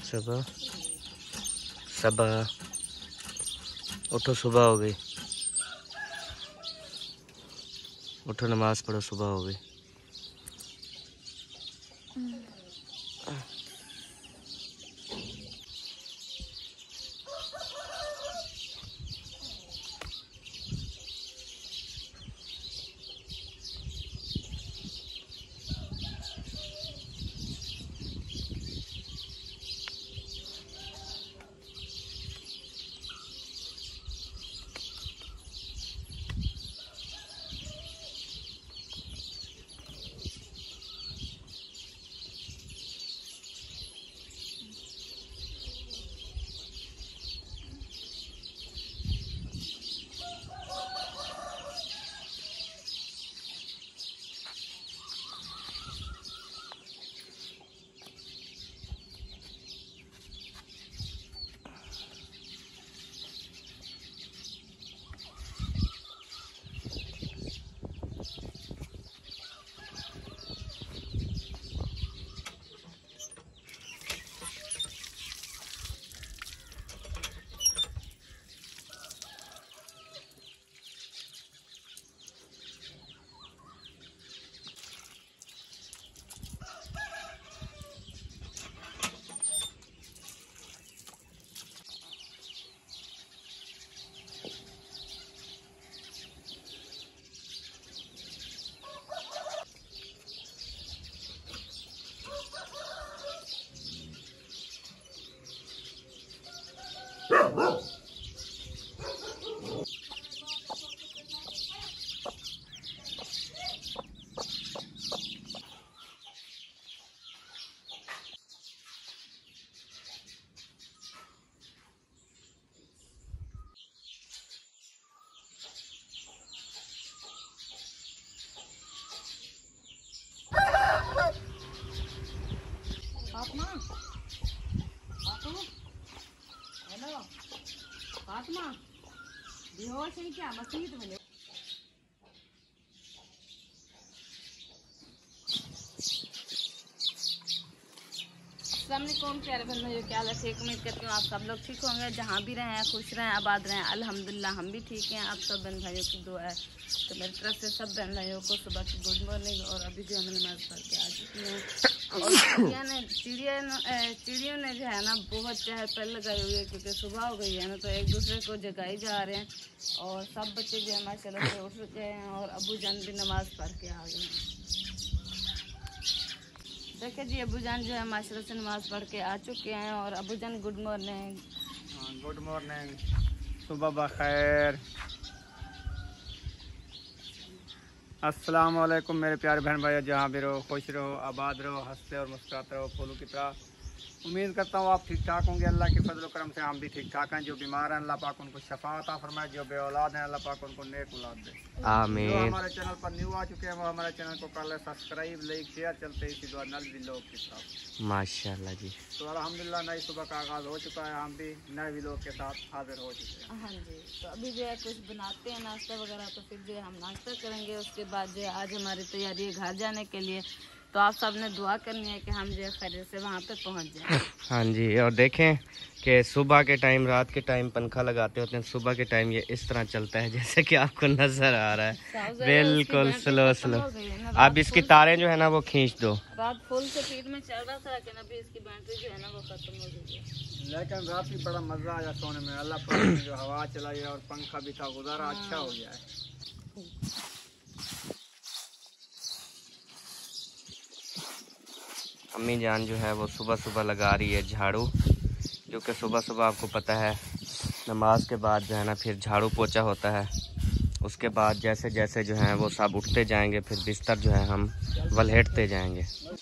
सुबह सुबह उठो, सुबह हो गई। उठो, नमाज पढ़ो, सुबह हो गई। फातिमा बेहोश है क्या? मस्जिद में अस्सलामुअलैकुम प्यारे बंधुओं, क्या हाल है? ठीक, उम्मीद करती हूँ आप सब लोग ठीक होंगे, जहाँ भी रहें खुश रहें आबाद रहें। अल्हम्दुलिल्लाह हम भी ठीक हैं। आप सब बहन भाइयों की दुआ है। तो मेरी तरफ से सब बहन भाइयों को सुबह की गुड मॉर्निंग। और अभी जो मैं नमाज़ पढ़ के आ चुकी हूँ। और चिड़ियों ने जो है ना बहुत चहल पहल लगाई हुई है, क्योंकि सुबह हो गई है ना, तो एक दूसरे को जगाई जा रहे हैं। और सब बच्चे जो है माशाल्लाह से उठ गए हैं और अबू जान भी नमाज़ पढ़ के आ गए हैं। देखिए जी, अबू जान जो है माशाल्लाह से नमाज़ पढ़ के आ चुके हैं। और अबू जान गुड मॉर्निंग। गुड मॉर्निंग, सुबह बखैर। अस्सलाम वालेकुम मेरे प्यारे बहन भाई, जहाँ भी रहो खुश रहो आबाद रहो, हंसते और मुस्कुराते रहो फूलों की तरह। उम्मीद करता हूँ आप ठीक ठाक होंगे। अल्लाह के फजल करम से हम भी ठीक ठाक हैं। जो बीमार हैं अल्लाह पाक उनको शफा अता फरमाए, जो बे औलाद हैं अल्लाह पाक उनको नेक औलाद दे। आमीन। जो हमारे चैनल पर न्यू आ चुके हैं वो हमारे चैनल को कर ले सब्सक्राइब, लाइक, शेयर, चलते इसी दुआ नल भी लोग के साथ। माशाल्लाह जी। तो अल्हम्दुलिल्लाह नई सुबह का आगाज़ हो चुका है, हम भी नए व्लॉग के साथ हाजिर हो चुके हैं। हाँ जी, तो अभी जो है कुछ बनाते हैं नाश्ता वगैरह, तो फिर जो है हम नाश्ता करेंगे। उसके बाद जो है आज हमारी तैयारी है घर जाने के लिए। तो आप सब ने दुआ करनी है कि हम जो है खैरियत से वहाँ पे पहुँच जाएं। हाँ जी, और देखें कि सुबह के टाइम, रात के टाइम पंखा लगाते होते हैं, सुबह के टाइम ये इस तरह चलता है जैसे कि आपको नजर आ रहा है। बिल्कुल स्लो स्लो। अब इसकी तारें जो है ना वो खींच दो। रात फुल स्पीड में चल रहा था, लेकिन अभी इसकी बैटरी जो है ना वो खत्म हो गई है। लेकिन रात भी बड़ा मजा आया सोने में। अल्लाह पाक ने जो हवा चलाई है और पंखा भी था, गुजारा अच्छा हो गया है। अम्मी जान जो है वो सुबह सुबह लगा रही है झाड़ू, क्योंकि सुबह सुबह आपको पता है नमाज के बाद जो है ना फिर झाड़ू पोछा होता है। उसके बाद जैसे जैसे जो है वो सब उठते जाएंगे, फिर बिस्तर जो है हम वलहेटते जाएंगे।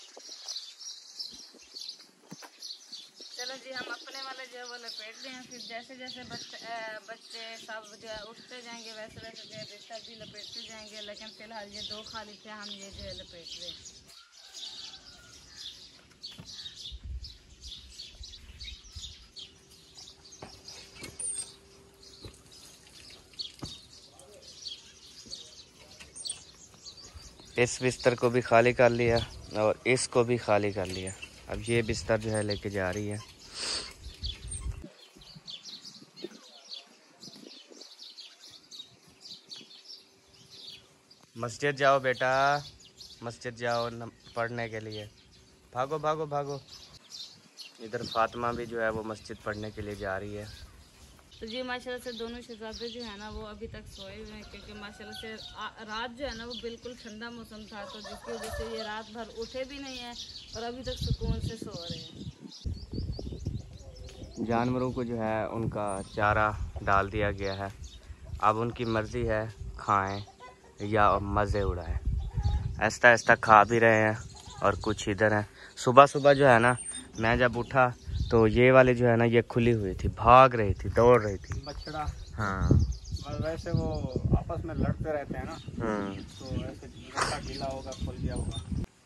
चलो जी, हम अपने वाले जो है वो लपेटते हैं। फिर जैसे जैसे बच्चे सब जो है उठते जाएंगे वैसे वैसे जो है बिस्तर भी लपेटते जाएंगे। लेकिन फिलहाल ये दो खाली थे, हम ये जो है लपेट रहे हैं। इस बिस्तर को भी खाली कर लिया और इसको भी खाली कर लिया। अब ये बिस्तर जो है लेके जा रही है। मस्जिद जाओ बेटा, मस्जिद जाओ पढ़ने के लिए। भागो भागो भागो। इधर फातिमा भी जो है वो मस्जिद पढ़ने के लिए जा रही है। तो जी माशाल्लाह से दोनों शहजादे जो है ना वो अभी तक सोए हुए हैं, क्योंकि माशाल्लाह से रात जो है ना वो बिल्कुल ठंडा मौसम था, तो जिसकी वजह से ये रात भर उठे भी नहीं है और अभी तक सुकून से सो रहे हैं। जानवरों को जो है उनका चारा डाल दिया गया है, अब उनकी मर्ज़ी है खाएं या मज़े उड़ाएं। ऐसा ऐसा खा भी रहे हैं और कुछ इधर हैं। सुबह सुबह जो है ना मैं जब उठा तो ये वाली जो है ना ये खुली हुई थी, भाग रही थी, दौड़ रही थी बछड़ा। हाँ, और वैसे वो आपस में लड़ते रहते हैं ना, तो ऐसे रास्ता गीला होगा, खुल गया होगा।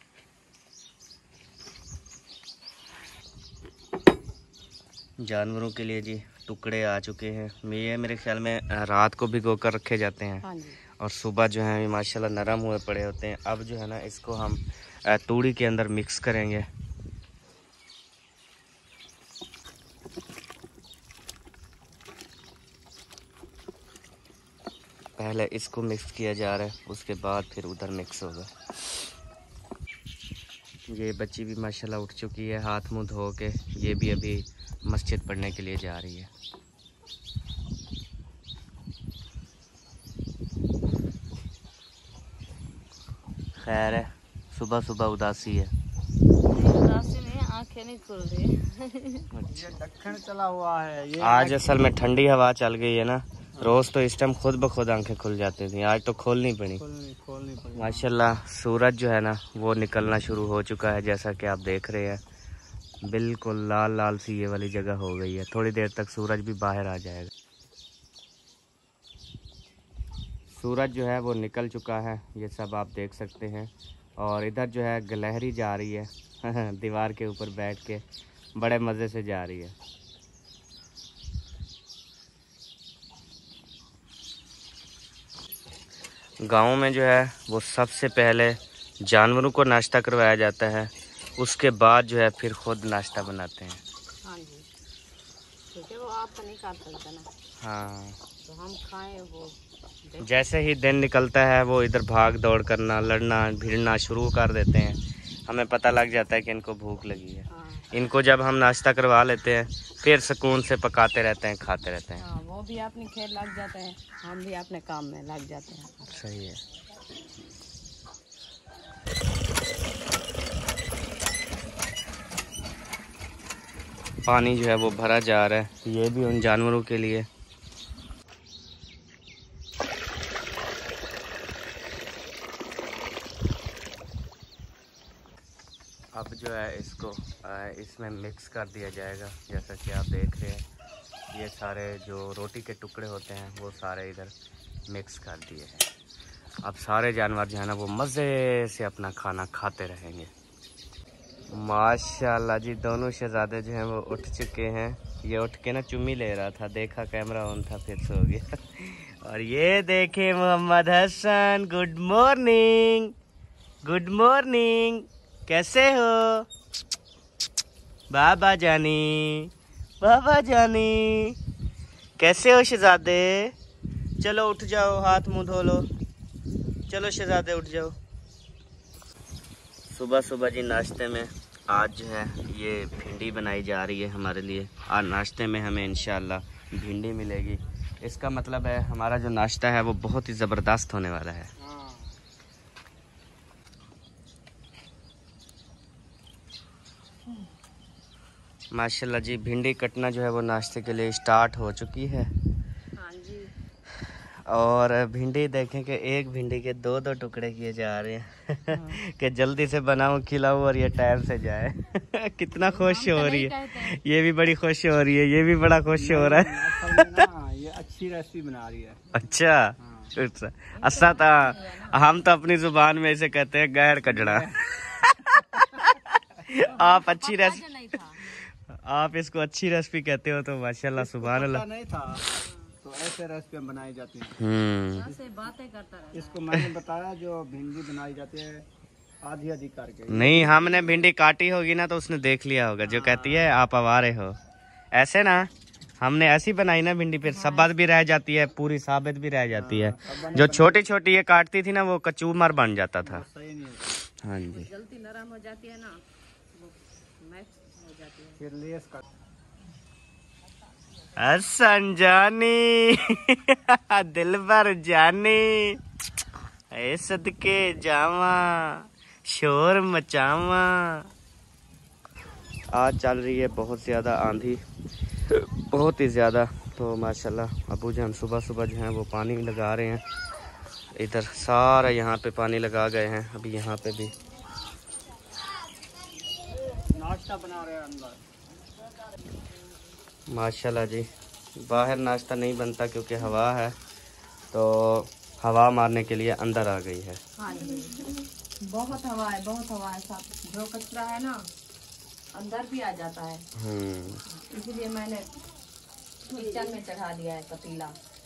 जानवरों के लिए जी टुकड़े आ चुके हैं। ये मेरे ख्याल में रात को भिगो कर रखे जाते हैं। हाँ जी। और सुबह जो है माशाल्लाह नरम हुए पड़े होते हैं। अब जो है ना इसको हम तूड़ी के अंदर मिक्स करेंगे। पहले इसको मिक्स किया जा रहा है, उसके बाद फिर उधर मिक्स होगा। ये बच्ची भी माशाल्लाह उठ चुकी है हाथ मुंह धो के। ये भी अभी मस्जिद पढ़ने के लिए जा रही है। खैर है, सुबह सुबह उदासी है। उदासी नहीं, आंखें नहीं खुल रही। ये दक्षिण चला हुआ है ये। आज असल में ठंडी हवा चल गई है ना, रोज तो इस टाइम खुद ब खुद आंखें खुल जाती थी, आज तो खोलनी पड़ी। माशाल्लाह सूरज जो है ना वो निकलना शुरू हो चुका है, जैसा कि आप देख रहे हैं। बिल्कुल लाल लाल सी ये वाली जगह हो गई है। थोड़ी देर तक सूरज भी बाहर आ जाएगा। सूरज जो है वो निकल चुका है, ये सब आप देख सकते हैं। और इधर जो है गिलहरी जा रही है दीवार के ऊपर बैठ के, बड़े मज़े से जा रही है। गांव में जो है वो सबसे पहले जानवरों को नाश्ता करवाया जाता है, उसके बाद जो है फिर खुद नाश्ता बनाते हैं। हाँ जी, क्योंकि वो आप नहीं खा सकते ना। हाँ, तो हम खाएं वो। जैसे ही दिन निकलता है वो इधर भाग दौड़ करना, लड़ना भिड़ना शुरू कर देते हैं। हमें पता लग जाता है कि इनको भूख लगी है। हाँ। इनको जब हम नाश्ता करवा लेते हैं फिर सुकून से पकाते रहते हैं, खाते रहते हैं। हाँ, वो भी अपने खेल लग जाते हैं, हम भी अपने काम में लग जाते हैं। सही है। पानी जो है वो भरा जा रहा है, ये भी उन जानवरों के लिए। अब जो है इसको इसमें मिक्स कर दिया जाएगा। जैसा कि आप देख रहे हैं ये सारे जो रोटी के टुकड़े होते हैं वो सारे इधर मिक्स कर दिए हैं। अब सारे जानवर जो है ना वो मज़े से अपना खाना खाते रहेंगे। माशाल्लाह जी, दोनों शहजादे जो हैं वो उठ चुके हैं। ये उठ के ना चुम्मी ले रहा था, देखा कैमरा ऑन था फिर सो गया। और ये देखे Mohammad Hasan, good morning, good morning, कैसे हो बाबा जानी, बाबा जानी, कैसे हो शहजादे? चलो उठ जाओ, हाथ मुंह धो लो, चलो शहजादे उठ जाओ। सुबह सुबह जी नाश्ते में आज जो है ये भिंडी बनाई जा रही है हमारे लिए। आज नाश्ते में हमें इंशाल्लाह भिंडी मिलेगी। इसका मतलब है हमारा जो नाश्ता है वो बहुत ही ज़बरदस्त होने वाला है। माशाल्लाह जी, भिंडी कटना जो है वो नाश्ते के लिए स्टार्ट हो चुकी है। हाँ जी। और भिंडी देखें कि एक भिंडी के दो दो टुकड़े किए जा रहे हैं कि जल्दी से बनाऊं, खिलाऊं और ये टाइम से जाए। कितना खुश हो रही है, ये भी बड़ी खुश हो रही है, ये भी बड़ा खुश हो रहा है। ये अच्छी रेसिपी बना रही है। अच्छा, अच्छा था। हम तो अपनी जुबान में इसे कहते हैं गैर कजड़ा। आप अच्छी रेसिपी, आप इसको अच्छी रेसिपी कहते हो तो माशाल्लाह सुभान अल्लाह। नहीं था तो ऐसे रेसिपी बनाई जाती है। बातें करता रहता। इसको मैंने बताया जो भिंडी बनाई जाती है आधी आधी करके। नहीं, हमने भिंडी काटी होगी ना तो उसने देख लिया होगा, जो कहती है आप आवारे हो। ऐसे ना हमने ऐसी बनाई ना भिंडी, फिर सब्बत भी रह जाती है, पूरी साबित भी रह जाती है। जो छोटी छोटी ये काटती थी ना वो कचूमर बन जाता था। हाँ जी, जल्दी नरम हो जाती है ना, वो मैच हो जाती है। फिर लेस कर हसन जानी दिल भर जानी, ए सदके जावा शोर मचावा। आज चल रही है बहुत ज़्यादा आंधी, बहुत ही ज़्यादा। तो माशाल्लाह अबू जान सुबह सुबह जो हैं वो पानी लगा रहे हैं। इधर सारा यहाँ पे पानी लगा गए हैं। अभी यहाँ पे भी नाश्ता बना रहे हैं अंदर। माशाल्लाह जी, बाहर नाश्ता नहीं बनता क्योंकि हवा है, तो हवा मारने के लिए अंदर आ गई है। हाँ जी, बहुत हवा है, बहुत हवा है। सब जो कचरा है ना अंदर भी आ जाता है, इसलिए मैंने किचन में चढ़ा दिया है पतीला।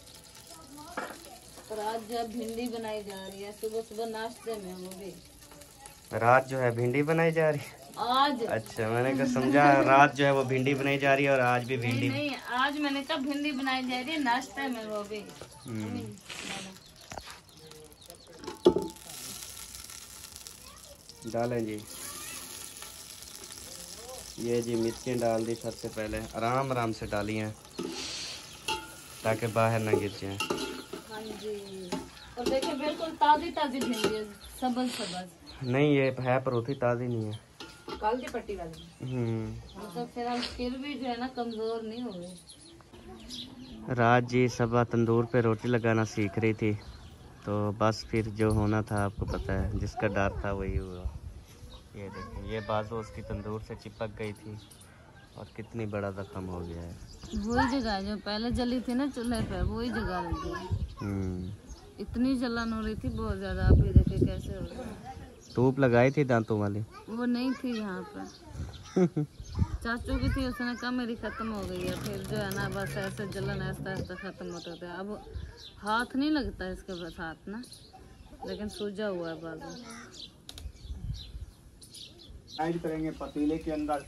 और आज जब भिंडी बनाई जा रही है सुबह सुबह नाश्ते में, वो भी रात जो है भिंडी बनाई जा रही है आज। अच्छा, मैंने कहा समझा रात जो है वो भिंडी बनाई जा रही है और आज भी भिंडी। नहीं, आज मैंने कब भिंडी बनाई जा रही है नाश्ते में, वो भी डालें जी। ये जी मिर्चें डाल दी सबसे पहले, आराम आराम से डाली हैं ताकि बाहर ना गिर जाए। हाँ जी, और देखिए बिल्कुल ताजी ताजी भिंडी है, सबज सबज। नहीं ये है पर उतनी ताज़ी नहीं है, काल की पट्टी वाली। तो फिर हम फिर भी जो है ना कमजोर नहीं हो गए। रात जी सुबह तंदूर पे रोटी लगाना सीख रही थी, तो बस फिर जो होना था आपको पता है, जिसका डर था वही हुआ। ये देखिए ये बाजू उसकी तंदूर से चिपक गई थी और कितनी बड़ा जख्म हो गया है। वही जगह जो पहले जली थी ना चूल्हे पे, वही जगह लगी है। इतनी जलन हो रही थी बहुत ज्यादा। आप ये देखिए कैसे हो रहा है। धूप लगाई थी दांतों वाली, वो नहीं थी यहाँ पे चाचू की थी, उसने कहा मेरी खत्म हो गई है। फिर जो है ना बस ऐसे जलन ऐसा ऐसा खत्म होता था। अब हाथ नहीं लगता इसके बस हाथ ना, लेकिन सूजा हुआ है बाजू। ऐड करेंगे पतीले के अंदर।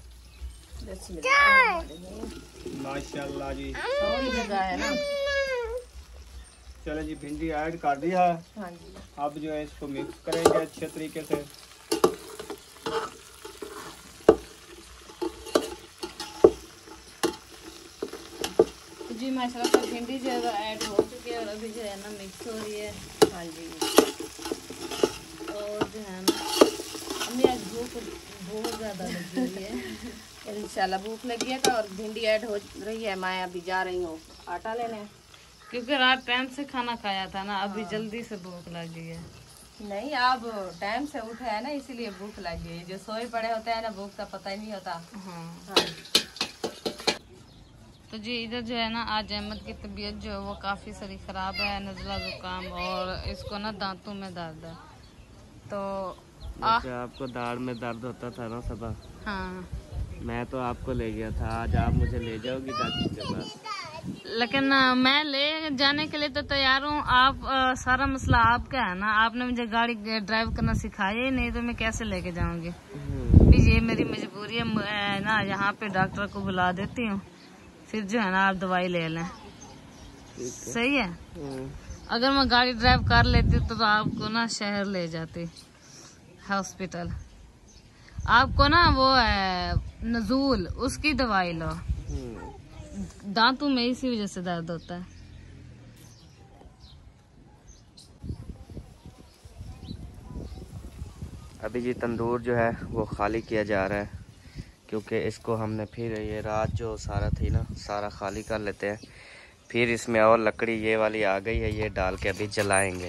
माशाल्लाह जी, सही जगह है ना। चले जी, भिंडी ऐड कर दिया है। हाँ जी, अब जो है इसको मिक्स करेंगे अच्छे तरीके से। जी माशाल्लाह से भिंडी जो है वो ऐड हो चुकी है और अभी जो है ना मिक्स हो रही है। हाँ जी, और जो है ना हमें आज भूख बहुत ज़्यादा लगी हुई है। इंशाल्लाह भूख लगी है और भिंडी ऐड हो रही है। मैं अभी जा रही हूँ आटा लेने, क्योंकि रात टाइम से खाना खाया था ना, अभी जल्दी से भूख लगी है। नहीं, अब टाइम से उठे है ना इसीलिए भूख लगी है। जो सोए पड़े होते हैं ना भूख का पता ही नहीं होता। हाँ। तो जी इधर जो है ना आज अहमद की तबीयत जो है वो काफ़ी सारी ख़राब है, नज़ला ज़ुकाम और इसको ना दांतों में दर्द है। तो आपको दाढ़ में दर्द होता था ना सुबह? हाँ, मैं तो आपको ले गया था, आज आप मुझे ले जाओगी डॉक्टर के पास? लेकिन मैं ले जाने के लिए तो तैयार हूँ। आप सारा मसला आपका है ना, आपने मुझे गाड़ी ड्राइव करना सिखाया ही नहीं, तो मैं कैसे लेके जाऊंगी? ये मेरी मजबूरी है ना, यहाँ पे डॉक्टर को बुला देती हूँ, फिर जो है ना आप दवाई ले लें। सही है। अगर मैं गाड़ी ड्राइव कर लेती तो आपको ना शहर ले जाती हॉस्पिटल। आपको ना वो है नजूल, उसकी दवाई लो। दांतों में इसी वजह से दर्द होता है। अभी जी तंदूर जो है वो खाली किया जा रहा है, क्योंकि इसको हमने फिर ये रात जो सारा थी ना सारा खाली कर लेते हैं। फिर इसमें और लकड़ी ये वाली आ गई है, ये डाल के अभी जलाएंगे।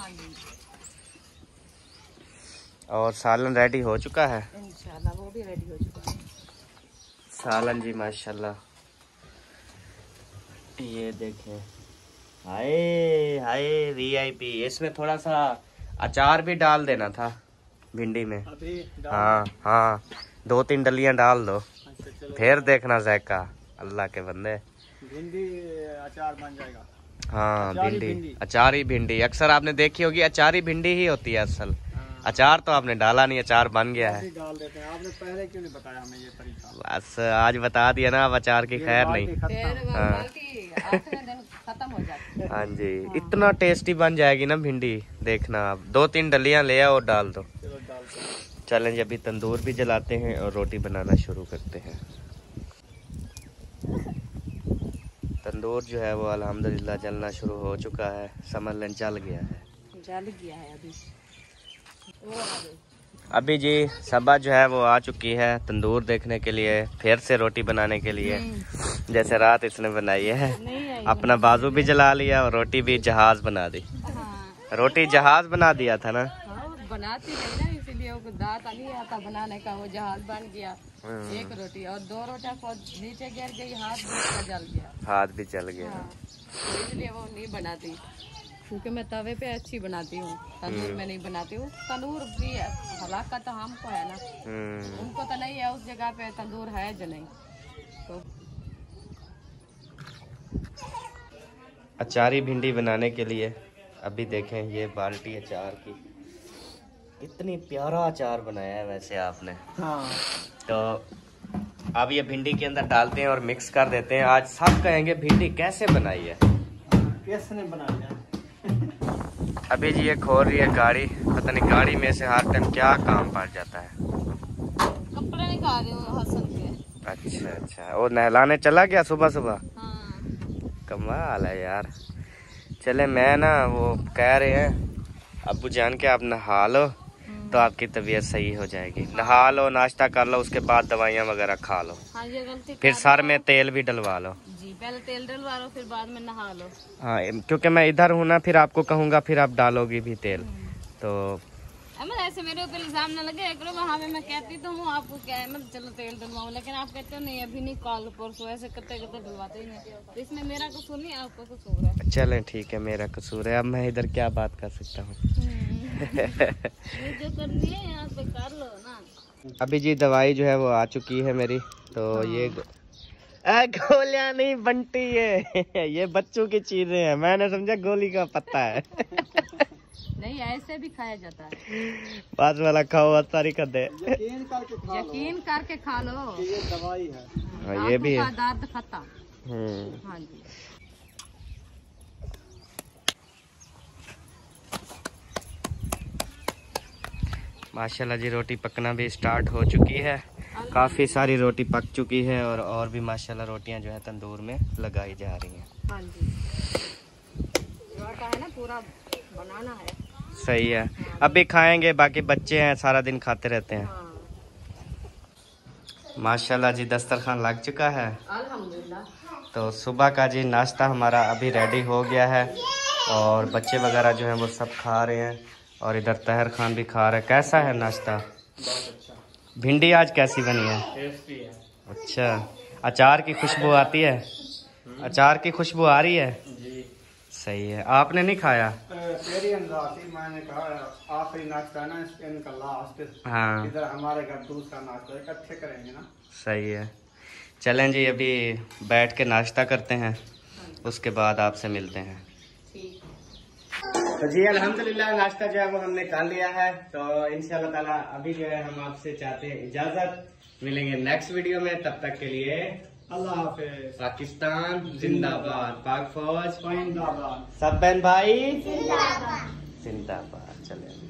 और सालन रेडी हो चुका है इंशाल्लाह, वो भी रेडी हो चुका है। सालन जी माशाल्लाह, ये देखें, हाय हाय वीआईपी। इसमें थोड़ा सा अचार भी डाल देना था भिंडी में। हाँ हाँ, 2-3 डलियां डाल दो, फिर देखना जायका। अल्लाह के बंदे, भिंडी अचार बन जाएगा। हाँ भिंडी, अचारी भिंडी अक्सर आपने देखी होगी, अचारी भिंडी ही होती है असल। अचार तो आपने डाला नहीं, अचार बन गया है। डाल देते हैं। आपने पहले क्यों नहीं बताया हमें ये तरीका? बस आज बता दिया ना, अब अचार की खैर नहीं। खत्म हो जाती। हाँ जी, इतना टेस्टी बन जाएगी ना भिंडी, देखना आप। 2-3 डलियां ले आओ और डाल दो। चलें अभी तंदूर भी जलाते हैं और रोटी बनाना शुरू करते हैं। तंदूर जो है वो अल्हम्दुलिल्लाह जलना शुरू हो चुका है, समझ लें जल गया है। जल गया है अभी जी सबा जो है वो आ चुकी है तंदूर देखने के लिए, फिर से रोटी बनाने के लिए। जैसे रात इसने बनाई है, अपना बाजू भी जला लिया और रोटी भी जहाज बना दी। रोटी जहाज बना दिया था ना, बनाती नहीं ना, इसीलिए वो दांत नहीं आता बनाने का, वो जहाज बन गया। एक रोटी और 2 रोटियां नीचे गिर गई, हाथ भी जल गया। हाथ भी जल गया। तो इसलिए वो नहीं बनाती, क्योंकि मैं तवे पे अच्छी बनाती हूँ, तंदूर में नहीं बनाती हूँ। तंदूर भी हलाका तो हमको है ना, उनको तो नहीं है। उस जगह पे तंदूर है जो नहीं। तो अचारी भिंडी बनाने के लिए अभी देखें ये बाल्टी अचार की, इतनी प्यारा अचार बनाया है वैसे आपने। हाँ। तो अब ये भिंडी के अंदर डालते हैं और मिक्स कर देते हैं। आज सब कहेंगे भिंडी कैसे बनाई है, किसने बनाया? अभी जी ये खोल रही है गाड़ी, पता नहीं गाड़ी में से हर टाइम क्या काम पड़ जाता है। कपड़े निकाल रही हूँ हसन के। अच्छा, और नहलाने चला गया सुबह सुबह। हाँ। कमाल है यार। चले मैं ना, वो कह रहे हैं अब्बू जान के आप नहा लो तो आपकी तबीयत सही हो जाएगी। नहा लो, नाश्ता कर लो, उसके बाद दवाइयाँ वगैरह खा लो। हाँ, ये गलती फिर सर में तेल भी डलवा लो। जी, पहले तेल डलवा लो, फिर बाद में नहा लो। हाँ, क्योंकि मैं इधर हूँ ना, फिर आपको कहूँगा, फिर आप डालोगी भी तेल। तो ऐसे मेरे ऊपर इल्जाम न लगे करो। हाँ, मैं कहती तो हूँ आपको क्या है, मतलब चलो तेल डलवाऊँ, लेकिन आप कहते हो नहीं अभी नहीं, कल परसों, ऐसे करते करते डलवाते ही नहीं। तो इसमें मेरा कसूर नहीं, आपका कसूर है। चलें ठीक है, मेरा कसूर है। अब मैं इधर क्या बात कर सकता हूँ। जो करनी है यहाँ पे कर लो ना। अभी जी दवाई जो है वो आ चुकी है मेरी। तो ये गोलियां नहीं बनती है, ये बच्चों की चीजें हैं। मैंने समझा गोली का पत्ता है। नहीं, ऐसे भी खाया जाता है। पास वाला खाओ, बहुत सारी कर दे। यकीन करके खा लो, ये दवाई है। हाँ, ये भी है। दर्द खत्म। हाँ जी। माशाल्लाह जी रोटी पकना भी स्टार्ट हो चुकी है। काफ़ी सारी रोटी पक चुकी है और भी माशाल्लाह रोटियां जो है तंदूर में लगाई जा रही हैं। हाँ जी, है ना, पूरा बनाना है। सही है, अभी खाएंगे, बाकी बच्चे हैं सारा दिन खाते रहते हैं। हाँ। माशाल्लाह जी दस्तरखान लग चुका है। अल्हम्दुलिल्लाह। तो सुबह का जी नाश्ता हमारा अभी रेडी हो गया है और बच्चे वगैरह जो हैं वो सब खा रहे हैं और इधर तहर खान भी खा रहे हैं। कैसा है नाश्ता? भिंडी आज कैसी बनी है? टेस्टी है। अच्छा, अचार की खुशबू आती है? अचार की खुशबू आ रही है जी। सही है। आपने नहीं खाया? तेरी अंदाज़ी मैंने कहा आखिरी नाश्ता ना, इनका लास्ट। हाँ, इधर हमारे घर दूसरा नाश्ता इकट्ठे करेंगे ना। सही है। चलें जी अभी बैठ के नाश्ता करते हैं, उसके बाद आपसे मिलते हैं। तो जी अल्हम्दुलिल्लाह नाश्ता जो है वो हमने खा लिया है। तो इंशाल्लाह ताला अभी जो है हम आपसे चाहते हैं इजाजत, मिलेंगे नेक्स्ट वीडियो में। तब तक के लिए अल्लाह हाफिज। पाकिस्तान जिंदाबाद, पाक फौज जिंदाबाद, सब बहन भाई जिंदाबाद। चले।